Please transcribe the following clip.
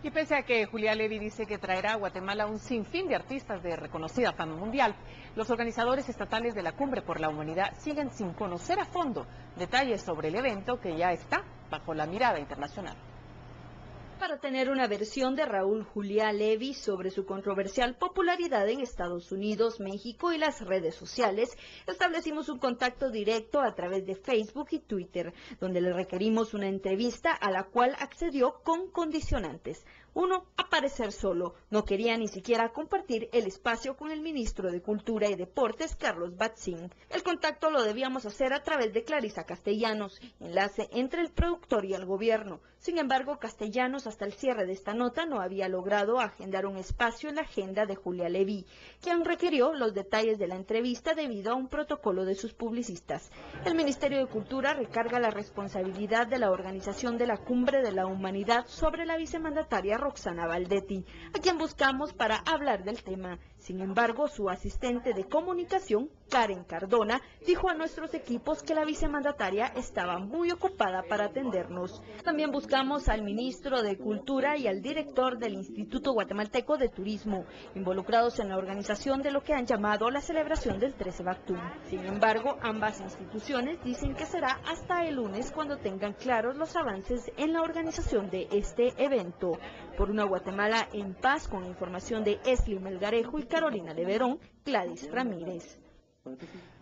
Y pese a que Julia Levy dice que traerá a Guatemala un sinfín de artistas de reconocida fama mundial, los organizadores estatales de la Cumbre por la Humanidad siguen sin conocer a fondo detalles sobre el evento que ya está bajo la mirada internacional. Para tener una versión de Raúl Juliá Levy sobre su controversial popularidad en Estados Unidos, México y las redes sociales, establecimos un contacto directo a través de Facebook y Twitter, donde le requerimos una entrevista a la cual accedió con condicionantes. Uno, aparecer solo. No quería ni siquiera compartir el espacio con el ministro de Cultura y Deportes, Carlos Batzin. El contacto lo debíamos hacer a través de Clarisa Castellanos, enlace entre el productor y el gobierno. Sin embargo, Castellanos hasta el cierre de esta nota no había logrado agendar un espacio en la agenda de Julia Levy, quien requirió los detalles de la entrevista debido a un protocolo de sus publicistas. El Ministerio de Cultura recarga la responsabilidad de la organización de la Cumbre de la Humanidad sobre la vicemandataria Roxana Valdetti, a quien buscamos para hablar del tema. Sin embargo, su asistente de comunicación, Karen Cardona, dijo a nuestros equipos que la vicemandataria estaba muy ocupada para atendernos. También buscamos al ministro de Cultura y al director del Instituto Guatemalteco de Turismo, involucrados en la organización de lo que han llamado la celebración del 13 Bactum. Sin embargo, ambas instituciones dicen que será hasta el lunes cuando tengan claros los avances en la organización de este evento. Por una Guatemala en paz, con información de Esli Melgarejo y Carolina de Verón, Gladys Ramírez.